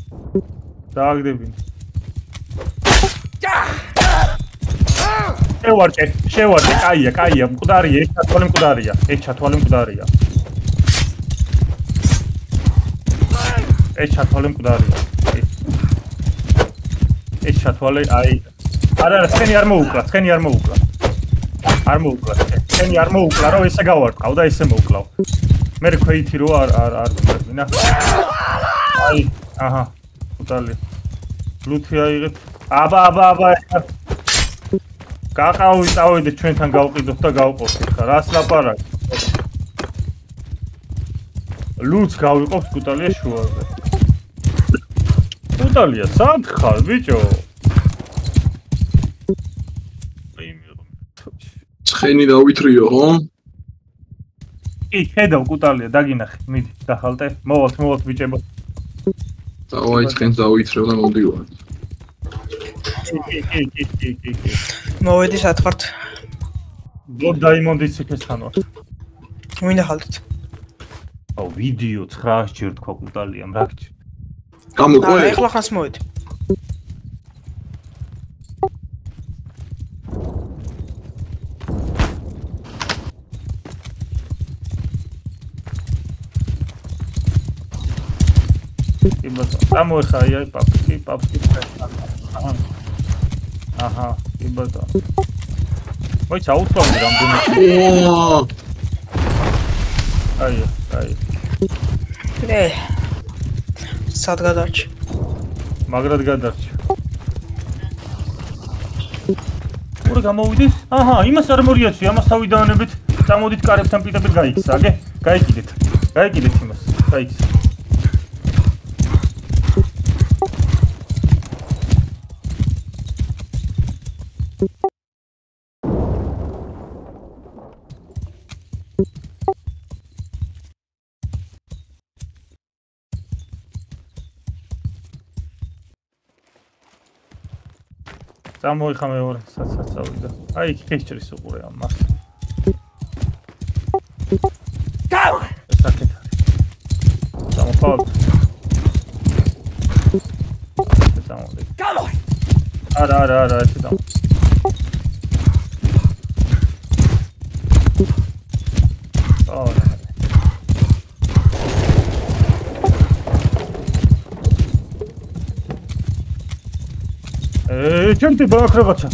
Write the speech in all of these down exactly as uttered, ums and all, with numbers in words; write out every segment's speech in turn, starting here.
დააგდებინე. შევარჭე, შევარჭე, კაია, კაია, მკვდარია, ეს ჩათვალე მკვდარია, ეს ჩათვალე მკვდარია. ეს ჩათვალე მკვდარია. ეს ჩათვალე, აი, არა, არა, ცხენი არ მოუკლა, ცხენი არ მოუკლა. არ მოუკლა, ცხენი არ მოუკლა, რომ ესე გავარტყავ და ესე მოვკლავ. მე ქვეითი რო არ არ არ გვინა. აი, აჰა, მკვდარი. ლუთი აიღეთ. აბა, აბა, აბა. გაყავი წავედით ჩვენთან გავყიდოთ და გავყოთ ხა რას ლაპარაკი ლუც გავიყოთ კუტალია შუაზე კუტალია სად ხარ ბიჭო ცხენი დავითრიო ხო კი ხედავ კუტალია დაგინახე მიდი დახალტე მოვალთ მოვალთ ბიჭებო დავაი ცხენს დავითრევ და მოდივარ მოვედი სათხართ. ბლოკ დაიმონდის ციხესთან ვარ. მინდა ხალდით. აუ ვიდეო ცხრაას ჯერ თქვა კუტალიამ რა გჭირ. გამოყვე. ახლა ხანს მოვედი. კი ბატონო, გამოეხაი აი პაპსკი, პაპსკი. აჰა. აჰა, კი ბატონო. მოიცა აუთვავდი რამდენი. ოო. აი, აი. ე. სად გადარჩი? მაგრად გადარჩი. ორი გამოვიდეს? აჰა, იმას არ მორიაცი, ამას თავი დაანებით, წამოდით კარებთან პიტებით გაიქცა, აგე? გაიკიდეთ. გაიკიდეთ იმას, გაიქცა. გამოიხა მეორე სასაც წავიდა. აი ქეჭრის უყურე ამას. გაუ! საკეთ არის. სამოხალ. წამოდი. გაუ! არა არა არა ესე და. აა ეე, ჩემთი ბაქ რაღაცა.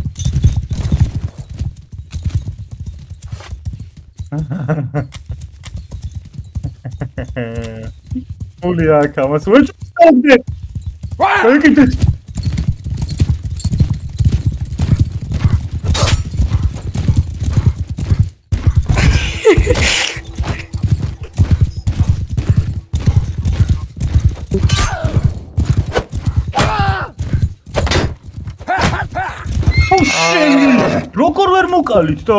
ოლი აქ ამას ვეჭდე. გაიგეთ. როგორ ვერ მოკალით და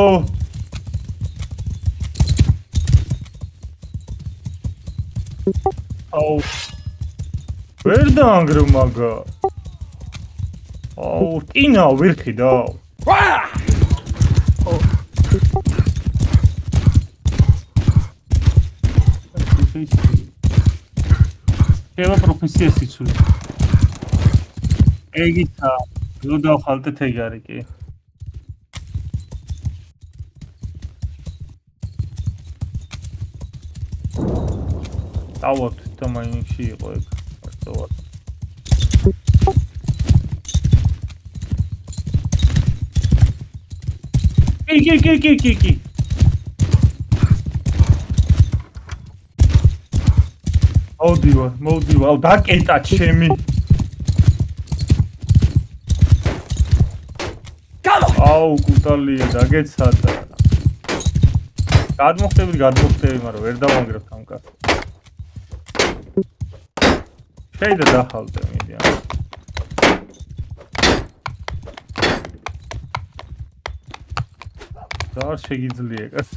აუ ვერ დაანგრევ მაგა აუ კინა ვერ ხედავ შევა პროფესია სიცული ეგითა ნუ დავხალტეთ ეგ არის კი ავოთ თამაში იყო ეგ ასწორად კი კი კი კი კი კი აუდიო მოდიო აუ დაკეტა ჩემი აუ კუტალია დაგეცადა გადმოხტები გადმოხტები მაგრამ ვერ დავანგრევთ ამ კაცს შეიძლება დახალდე მიდიან და არ შეგიძლია კაც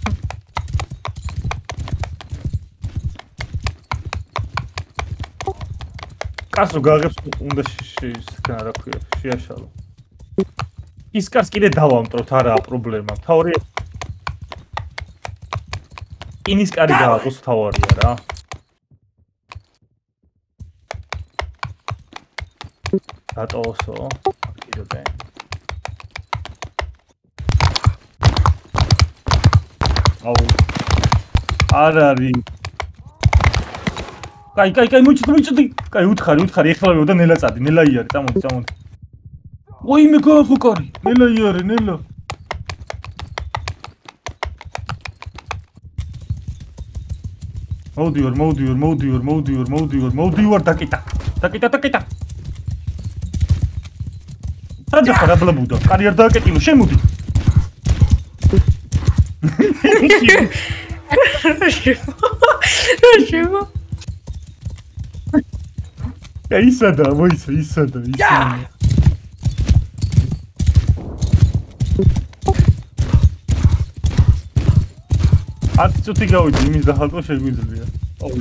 კაცო გაღებს უნდა შეისკნა რა ქვია შეაშალო ის კაც კიდე დავამტროთ არაა პრობლემა თავი ინის კარი გააღოს თავარია რა დატოვოსო კიდე აუ არ არის კაი კაი კაი მოიწდი მოიწდი კაი უთხარი უთხარი ეხლა ვიყო და ნელა წადი ნელა იარე წამოდი წამოდი ოი მე გაფუკარი ნელა იარე ნელა მოდიორ მოდიორ მოდიორ მოდიორ მოდიორ მოდიორ დაკიტა დაკიტა დაკიტა სადაც ხარ აბლაბუდა კარიერა დააკეტილო შემოდი შევა ისადა მოიცა ისადა ისადა ათი წუთი გავიდი იმის დახალტვა შეგვიძლია აუ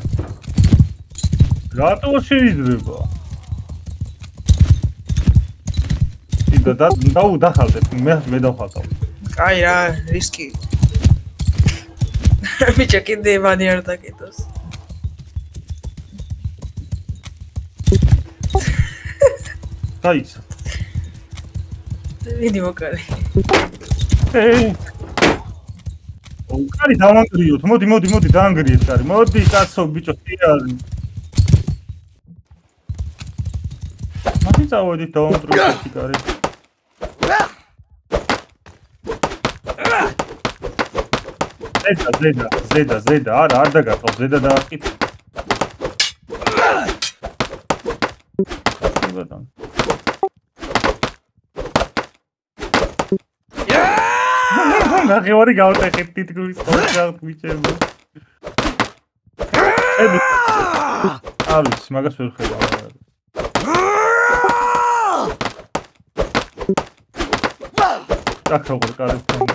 რატო შეიძლება იდა და დაუ დახალტეთ მე მე დავხალტავ კაი რა რისკი მიჭა კიდე მანი არ დაკეტოს დაიცა ვიდი მოკარი ეი ო კარი დავანგრიოთ მოდი მოდი მოდი დაანგრიეთ კარი მოდი კაცო ბიჭო ხიარი მადი წავედით დავანგრიოთ კარი ზედა ზედა ზედა ზედა არა არ დაგატოვ ზედა დააკით ბატონ ნახევარი გავტეხეთ თითქმის ხოჭავთ მიჩემო ები არის მაგას ვერ ხედავ დაქროღარ კარის თქმა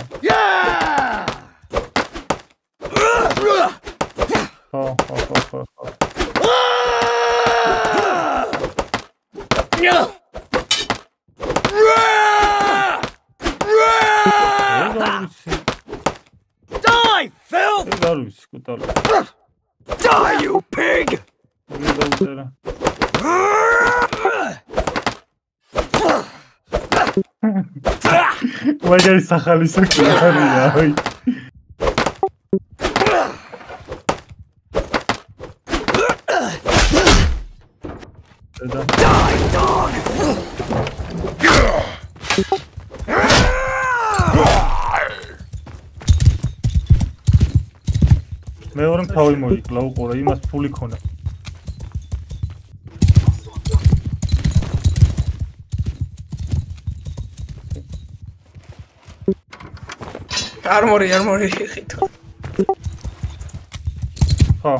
ხო ხო ხო ხო Die, filth! Die, you pig! Why are you so happy? Die, dog! მე ორ თავი მოიკლა უყურე იმას ფული ქონა არმორი არმორი ხითო ხო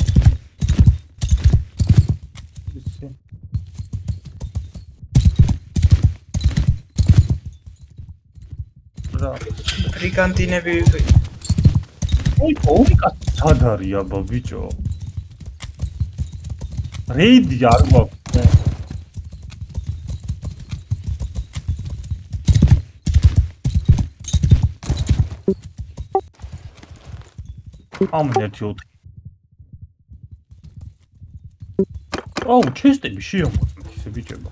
რა ბრიგანდინები ой ორი კაცი სად არის აბა ბიჭო რეიდი არ გვაქვს ამ ერთი ოთხი აუ ჩესტები შეამოწმეთ ისე ბიჭებო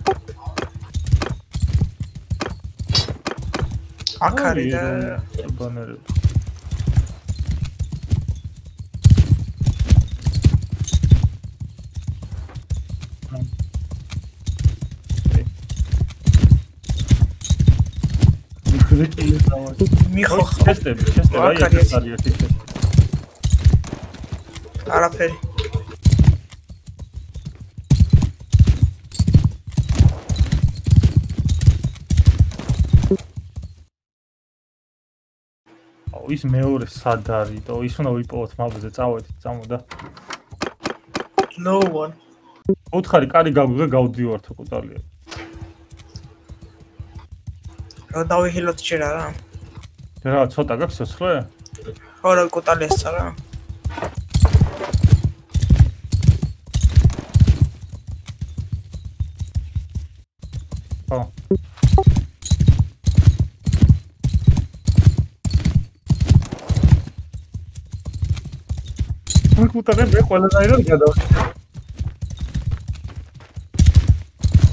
აქ არის და ბანერები მიხო ტესტები, ტესტები, აი ეს არის ერთი ტესტი. არაფერი. აუ ის მეორე სად არის? და ის უნდა ვიპოვოთ მაპზე, წავედით, წამოდა. No one. ოთხარი კარი გაგვიღე, გავდივართ უკუტალია. რა დავიხილოთ შეიძლება რა? რა, ცოტა გაქვს სოცხლე? ხო, რა კუტალიასა რა. ხო. კუტალე მე ყველანაირად გადავ.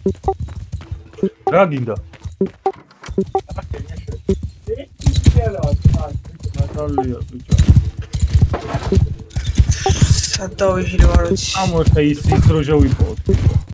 რა გინდა? მადალია ბიჭო. სად დავიჰილ ვარ ვიცი. ამოერთე ის ის რო შევიპოვოთ.